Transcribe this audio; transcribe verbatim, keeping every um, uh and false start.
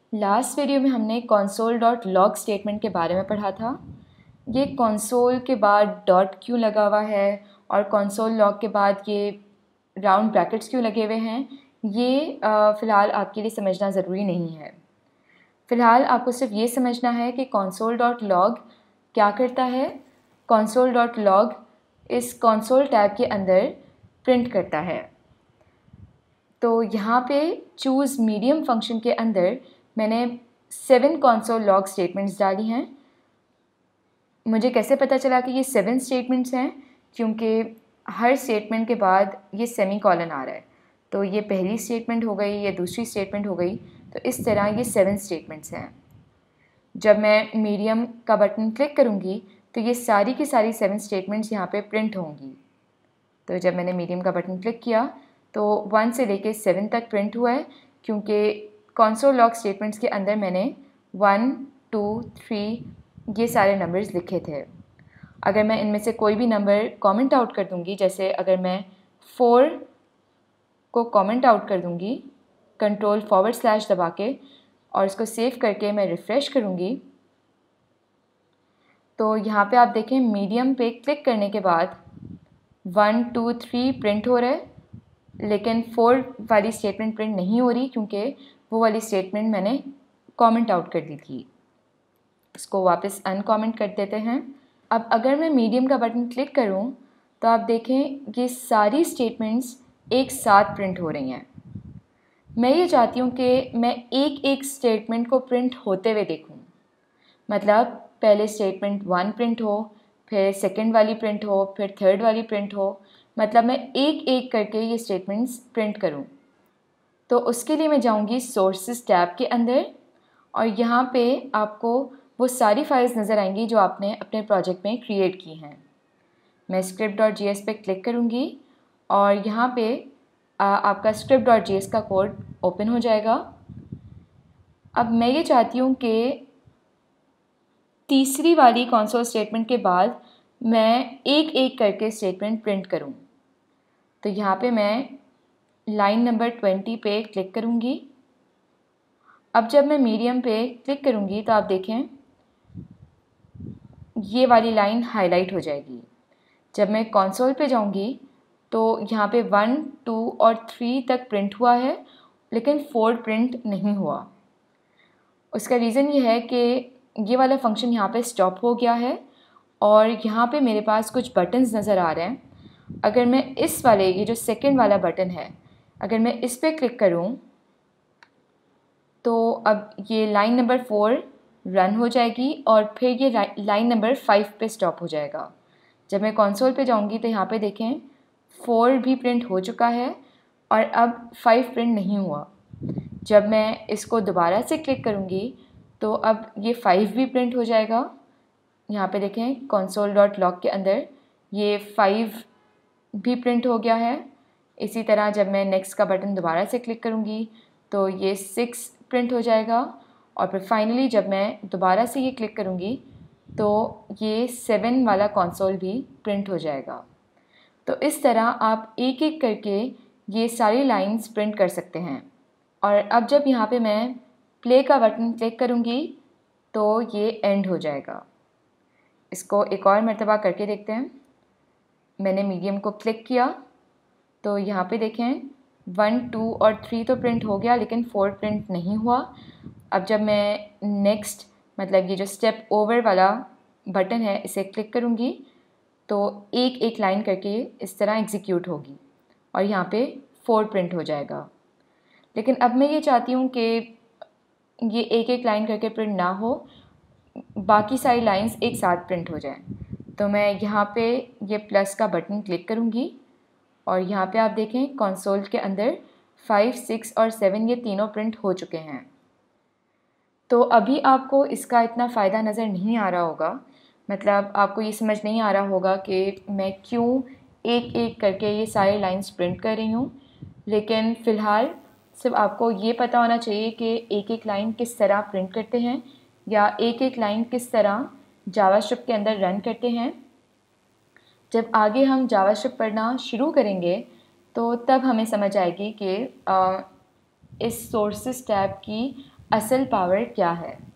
Last video में हमने console dot log statement के बारे में पढ़ा था। ये कंसोल के बाद डॉट क्यों लगा हुआ है और कंसोल लॉग के बाद ये राउंड ब्रैकेट्स क्यों लगे हुए हैं, ये फ़िलहाल आपके लिए समझना ज़रूरी नहीं है। फ़िलहाल आपको सिर्फ ये समझना है कि कंसोल डॉट लॉग क्या करता है। कंसोल डॉट लॉग इस कंसोल टैब के अंदर प्रिंट करता है। तो यहाँ पे चूज़ मीडियम फंक्शन के अंदर मैंने सेवन कंसोल लॉग स्टेटमेंट्स डाली हैं। मुझे कैसे पता चला कि ये सेवन स्टेटमेंट्स हैं? क्योंकि हर स्टेटमेंट के बाद ये सेमी कॉलन आ रहा है। तो ये पहली स्टेटमेंट हो गई, ये दूसरी स्टेटमेंट हो गई, तो इस तरह ये सेवन स्टेटमेंट्स हैं। जब मैं मीडियम का बटन क्लिक करूँगी तो ये सारी की सारी सेवन स्टेटमेंट्स यहाँ पे प्रिंट होंगी। तो जब मैंने मीडियम का बटन क्लिक किया तो वन से लेके सेवन तक प्रिंट हुआ है, क्योंकि कंसोल लॉग स्टेटमेंट्स के अंदर मैंने वन टू थ्री ये सारे नंबर्स लिखे थे। अगर मैं इनमें से कोई भी नंबर कमेंट आउट कर दूंगी, जैसे अगर मैं फोर को कमेंट आउट कर दूंगी कंट्रोल फॉरवर्ड स्लैश दबा के और इसको सेव करके मैं रिफ़्रेश करूंगी, तो यहाँ पे आप देखें मीडियम पे क्लिक करने के बाद वन टू थ्री प्रिंट हो रहा है, लेकिन फोर वाली स्टेटमेंट प्रिंट नहीं हो रही क्योंकि वो वाली स्टेटमेंट मैंने कमेंट आउट कर दी थी। इसको वापस अनकमेंट कर देते हैं। अब अगर मैं मीडियम का बटन क्लिक करूं तो आप देखें ये सारी स्टेटमेंट्स एक साथ प्रिंट हो रही हैं। मैं ये चाहती हूँ कि मैं एक एक स्टेटमेंट को प्रिंट होते हुए देखूँ। मतलब पहले स्टेटमेंट वन प्रिंट हो, फिर सेकंड वाली प्रिंट हो, फिर थर्ड वाली प्रिंट हो, मतलब मैं एक एक करके ये स्टेटमेंट्स प्रिंट करूं। तो उसके लिए मैं जाऊंगी सोर्सेज टैब के अंदर और यहाँ पे आपको वो सारी फाइल्स नज़र आएंगी जो आपने अपने प्रोजेक्ट में क्रिएट की हैं। मैं स्क्रिप्ट डॉट जी एस पे क्लिक करूँगी और यहाँ पे आ, आपका स्क्रिप्ट डॉट जी एस का कोड ओपन हो जाएगा। अब मैं ये चाहती हूँ कि तीसरी वाली कंसोल स्टेटमेंट के बाद मैं एक एक करके स्टेटमेंट प्रिंट करूं। तो यहाँ पे मैं लाइन नंबर ट्वेंटी पे क्लिक करूँगी। अब जब मैं मीडियम पे क्लिक करूँगी तो आप देखें ये वाली लाइन हाईलाइट हो जाएगी। जब मैं कंसोल पे जाऊँगी तो यहाँ पे वन टू और थ्री तक प्रिंट हुआ है, लेकिन फोर प्रिंट नहीं हुआ। उसका रीज़न ये है कि ये वाला फंक्शन यहाँ पे स्टॉप हो गया है और यहाँ पे मेरे पास कुछ बटन्स नज़र आ रहे हैं। अगर मैं इस वाले, ये जो सेकंड वाला बटन है, अगर मैं इस पर क्लिक करूँ तो अब ये लाइन नंबर फोर रन हो जाएगी और फिर ये लाइन नंबर फाइव पे स्टॉप हो जाएगा। जब मैं कंसोल पे जाऊँगी तो यहाँ पे देखें फोर भी प्रिंट हो चुका है और अब फाइव प्रिंट नहीं हुआ। जब मैं इसको दोबारा से क्लिक करूँगी तो अब ये फाइव भी प्रिंट हो जाएगा। यहाँ पे देखें कंसोल डॉट लॉग के अंदर ये फाइव भी प्रिंट हो गया है। इसी तरह जब मैं नेक्स्ट का बटन दोबारा से क्लिक करूँगी तो ये सिक्स प्रिंट हो जाएगा और फिर फाइनली जब मैं दोबारा से ये क्लिक करूँगी तो ये सेवन वाला कंसोल भी प्रिंट हो जाएगा। तो इस तरह आप एक एक करके ये सारी लाइंस प्रिंट कर सकते हैं। और अब जब यहाँ पे मैं प्ले का बटन क्लिक करूँगी तो ये एंड हो जाएगा। इसको एक और मर्तबा करके देखते हैं। मैंने मीडियम को क्लिक किया तो यहाँ पे देखें वन टू और थ्री तो प्रिंट हो गया, लेकिन फोर प्रिंट नहीं हुआ। अब जब मैं नेक्स्ट, मतलब ये जो स्टेप ओवर वाला बटन है, इसे क्लिक करूँगी तो एक एक लाइन करके इस तरह एग्जीक्यूट होगी और यहाँ पे फोर प्रिंट हो जाएगा। लेकिन अब मैं ये चाहती हूँ कि ये एक एक लाइन करके प्रिंट ना हो, बाकी सारी लाइंस एक साथ प्रिंट हो जाएं। तो मैं यहाँ पे ये प्लस का बटन क्लिक करूँगी और यहाँ पे आप देखें कंसोल के अंदर फाइव सिक्स और सेवन ये तीनों प्रिंट हो चुके हैं। तो अभी आपको इसका इतना फ़ायदा नज़र नहीं आ रहा होगा, मतलब आपको ये समझ नहीं आ रहा होगा कि मैं क्यों एक एक करके ये सारी लाइंस प्रिंट कर रही हूँ। लेकिन फ़िलहाल सिर्फ आपको ये पता होना चाहिए कि एक एक लाइन किस तरह प्रिंट करते हैं या एक एक लाइन किस तरह जावास्क्रिप्ट के अंदर रन करते हैं। जब आगे हम जावास्क्रिप्ट पढ़ना शुरू करेंगे तो तब हमें समझ आएगी कि इस सोर्सेस टैब की असल पावर क्या है।